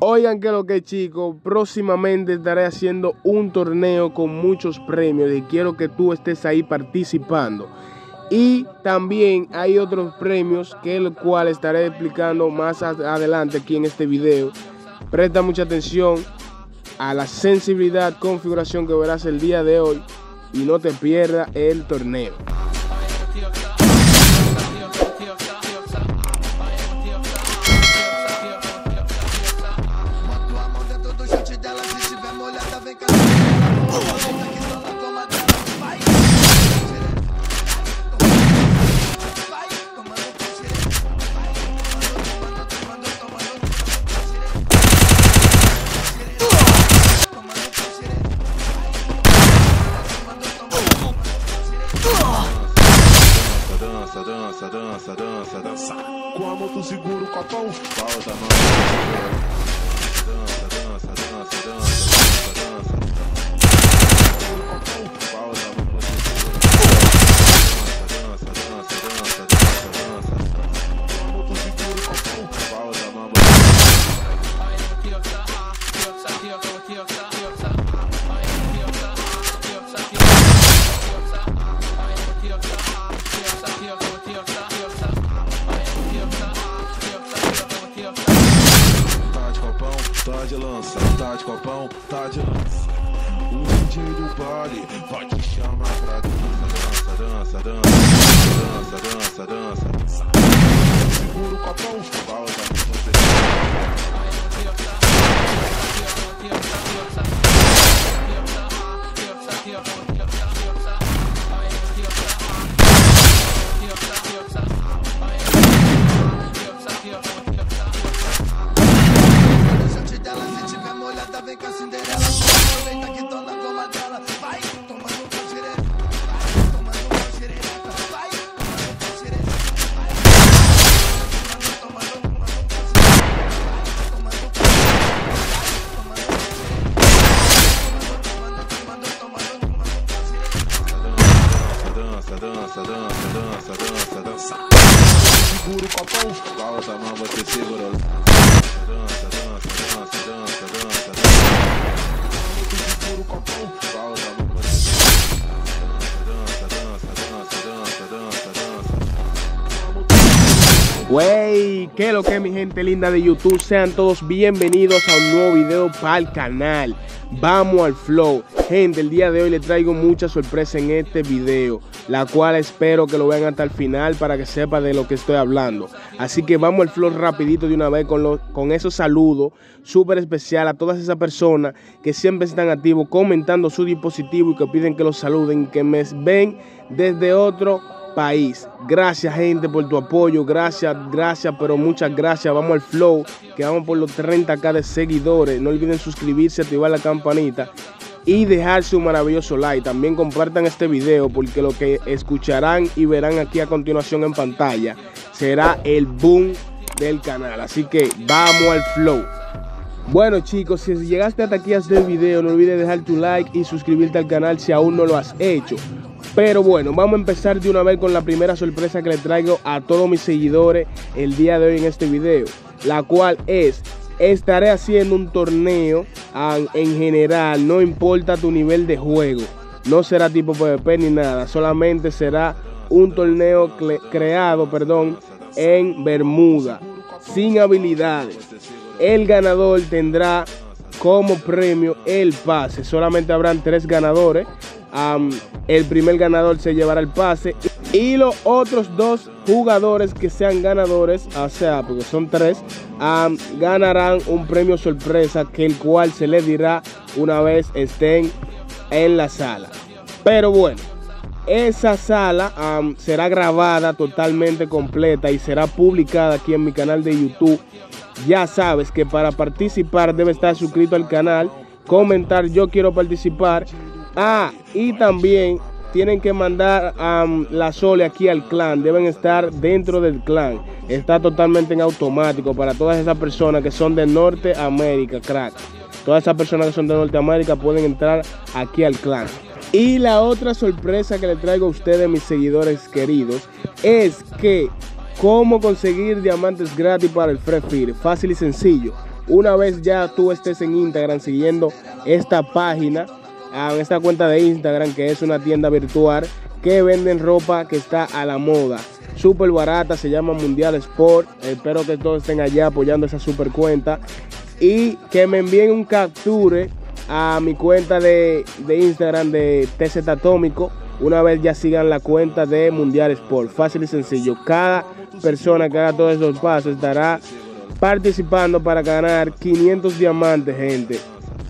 Oigan que lo que chicos, próximamente estaré haciendo un torneo con muchos premios y quiero que tú estés ahí participando. Y también hay otros premios que el cual estaré explicando más adelante aquí en este video. Presta mucha atención a la sensibilidad, configuración que verás el día de hoy y no te pierdas el torneo. Dança. Com a mão tu segura o copão, volta a mão. Dança. Tá de lança, tá de copão, tá de lança. O DJ do baile vai te chamar pra dança. Segura o copão, volta a dança. Segura o copão, volta a mão, você segura. Dança. Segura o copão, volta a mão, você Wey, que lo que mi gente linda de YouTube, sean todos bienvenidos a un nuevo video para el canal. Vamos al flow. Gente, el día de hoy les traigo mucha sorpresa en este video, la cual espero que lo vean hasta el final para que sepan de lo que estoy hablando. Así que vamos al flow rapidito de una vez con esos saludos súper especial a todas esas personas que siempre están activos comentando su dispositivo y que piden que los saluden y que me ven desde otro país. Gracias gente por tu apoyo, gracias, pero muchas gracias. Vamos al flow, que vamos por los 30k de seguidores. No olviden suscribirse, activar la campanita y dejar su maravilloso like. También compartan este video porque lo que escucharán y verán aquí a continuación en pantalla será el boom del canal. Así que vamos al flow. Bueno chicos, si llegaste hasta aquí a este video, no olvides dejar tu like y suscribirte al canal si aún no lo has hecho. Pero bueno, vamos a empezar de una vez con la primera sorpresa que les traigo a todos mis seguidores el día de hoy en este video, la cual estaré haciendo un torneo en general, no importa tu nivel de juego, no será tipo PvP ni nada, solamente será un torneo creado en Bermuda, sin habilidades. El ganador tendrá como premio el pase, solamente habrán 3 ganadores. El primer ganador se llevará el pase y los otros 2 jugadores que sean ganadores, o sea, porque son 3, ganarán un premio sorpresa que el cual se les dirá una vez estén en la sala. Pero bueno, esa sala será grabada totalmente completa y será publicada aquí en mi canal de YouTube. Ya sabes que para participar debes estar suscrito al canal, comentar yo quiero participar. Y también tienen que mandar la Sole aquí al clan, deben estar dentro del clan. Está totalmente en automático para todas esas personas que son de Norteamérica, crack. Todas esas personas que son de Norteamérica pueden entrar aquí al clan. Y la otra sorpresa que les traigo a ustedes, mis seguidores queridos, es que cómo conseguir diamantes gratis para el Free Fire. Fácil y sencillo. una vez ya tú estés en Instagram siguiendo esta página, esta cuenta de Instagram, que es una tienda virtual que venden ropa que está a la moda, súper barata, se llama Mundial Sport. Espero que todos estén allá apoyando esa super cuenta y que me envíen un capture a mi cuenta de Instagram de TZ Atómico. Una vez ya sigan la cuenta de Mundial Sport, fácil y sencillo. Cada persona que haga todos esos pasos estará participando para ganar 500 diamantes, gente.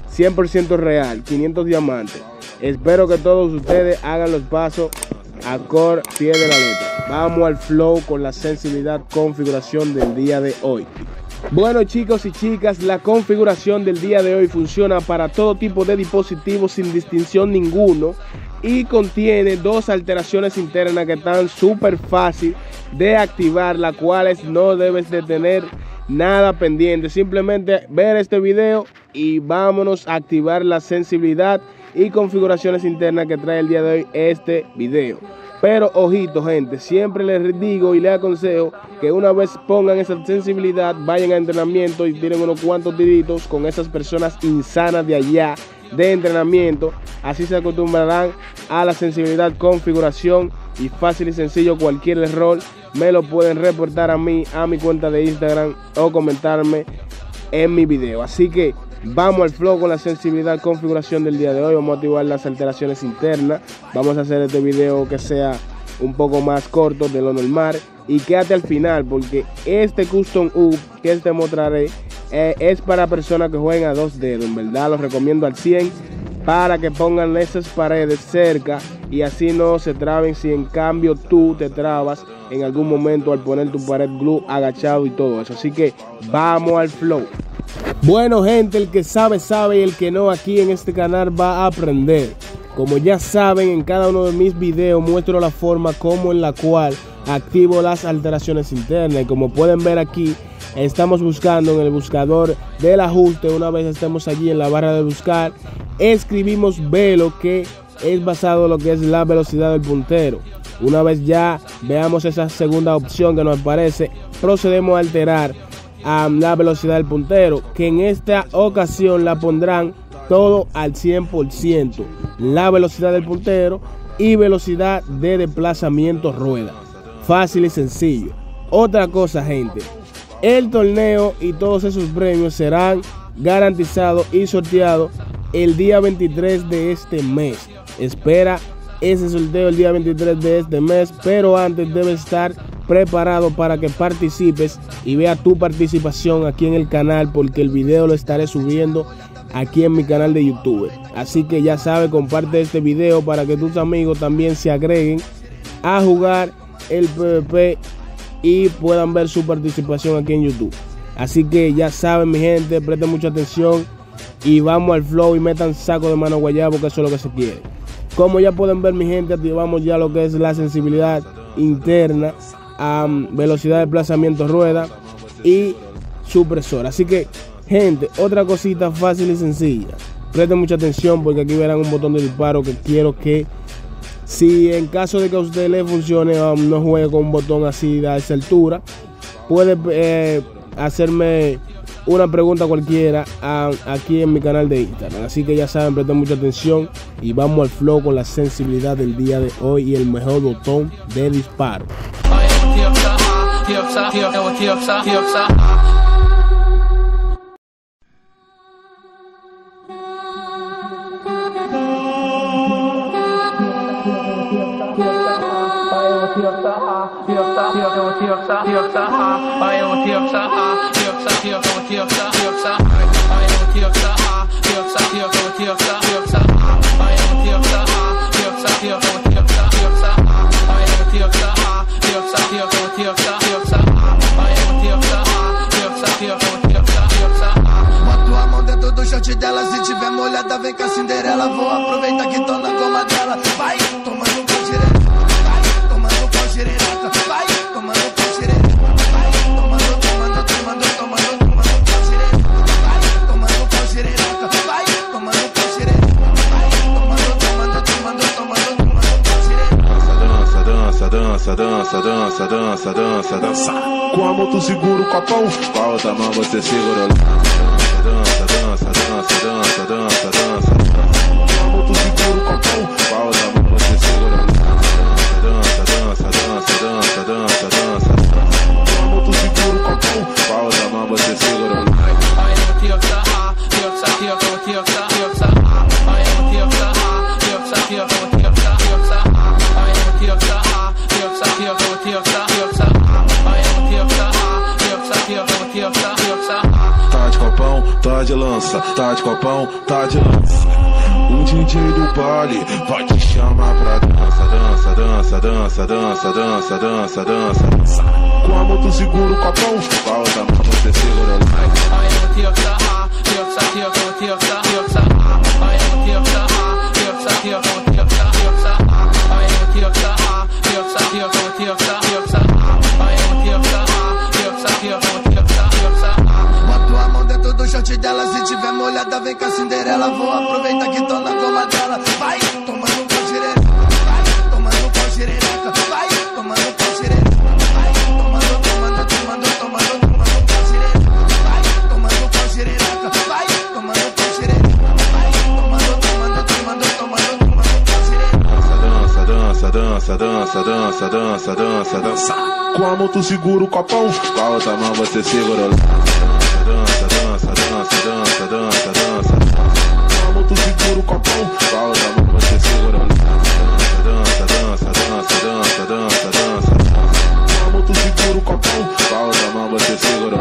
100% real, 500 diamantes. Espero que todos ustedes hagan los pasos a pie de la letra. Vamos al flow con la sensibilidad configuración del día de hoy. Bueno, chicos y chicas, la configuración del día de hoy funciona para todo tipo de dispositivos sin distinción ninguno y contiene dos alteraciones internas que están súper fácil de activar, las cuales no debes de tener nada pendiente. Simplemente ver este video y vámonos a activar la sensibilidad y configuraciones internas que trae el día de hoy este video. Pero ojito, gente, siempre les digo y les aconsejo que una vez pongan esa sensibilidad, vayan a entrenamiento y tiren unos cuantos tiritos con esas personas insanas de allá de entrenamiento. Así se acostumbrarán a la sensibilidad, configuración, y fácil y sencillo. Cualquier error me lo pueden reportar a mí, a mi cuenta de Instagram, o comentarme en mi video. Así que vamos al flow con la sensibilidad, configuración del día de hoy. Vamos a activar las alteraciones internas. Vamos a hacer este video que sea un poco más corto de lo normal y quédate al final, porque este custom up que te mostraré es para personas que jueguen a dos dedos. En verdad los recomiendo al 100 para que pongan esas paredes cerca y así no se traben. Si en cambio tú te trabas en algún momento al poner tu pared glue agachado y todo eso. Así que vamos al flow. Bueno, gente, el que sabe, sabe, y el que no, aquí en este canal va a aprender. Como ya saben, en cada uno de mis videos muestro la forma como en la cual activo las alteraciones internas. Y como pueden ver aquí, estamos buscando en el buscador del ajuste. Una vez estemos allí en la barra de buscar, escribimos velo, que es basado en lo que es la velocidad del puntero. Una vez ya veamos esa segunda opción que nos aparece, procedemos a alterar la velocidad del puntero, que en esta ocasión la pondrán todo al 100%, la velocidad del puntero y velocidad de desplazamiento rueda. Fácil y sencillo. Otra cosa, gente, el torneo y todos esos premios serán garantizados y sorteados el día 23 de este mes. Espera ese sorteo el día 23 de este mes, pero antes debes estar preparado para que participes y vea tu participación aquí en el canal, porque el video lo estaré subiendo aquí en mi canal de YouTube. Así que ya sabes, comparte este video para que tus amigos también se agreguen a jugar el PvP y puedan ver su participación aquí en YouTube. Así que ya saben, mi gente, presten mucha atención y vamos al flow y metan saco de mano guayabo, que eso es lo que se quiere. Como ya pueden ver, mi gente, activamos ya lo que es la sensibilidad interna, velocidad de desplazamiento rueda y supresor. Así que, gente, otra cosita fácil y sencilla. Presten mucha atención porque aquí verán un botón de disparo que quiero que, si en caso de que a usted le funcione, no juegue con un botón así de esa altura, puede hacerme una pregunta cualquiera aquí en mi canal de Instagram. Así que ya saben, presten mucha atención y vamos al flow con la sensibilidad del día de hoy y el mejor botón de disparo. Bota a mão dentro do short dela, se tiver molhada vem com a Cinderela. Vou aproveitar que tô na goma dela. Vai tomando com direto, vai tomando com direto, vai tomando com direto, vai tomando com direto, vai tomando com direto, vai tomando com direto, dança. Com a mão tu segura o copão, com a outra mão você segura o dança, dança. Com a mão tu segura o copão, com a outra mão você segura. Dança, dança, dança, dança, dança, dança. Com a mão tu segura o copão, com a outra mão você segura. Tá de copão, tá de lança, tá de copão, tá de lança. O DJ do baile vai te chamar pra dança, dança, dança, dança, dança, dança, dança, dança. Com a mão tu segura o copão, com a outra mão você segura. Bota a mão dentro do short dela, se tiver molhada vem com a Cinderela. Vou aproveitar que tô na goma dela. Vai tomando com xereca, vai tomando com xereca, vai tomando com xereca, vai tomando, tomando, tomando, tomando, tomando com xereca, vai tomando com xereca, vai tomando com xereca, vai tomando, tomando, tomando, tomando, tomando com xereca. Dança, dança, dança, dança, dança, dança, dança. Com a mão tu segura o copão, com a outra mão você segura. Dança, dança, dança, dança, dança, dança. Com a mão tu segura o copão, com a outra mão você segura. Dança, dança, dança, dança, dança, dança. Com a mão tu segura o copão, com a outra mão você segura.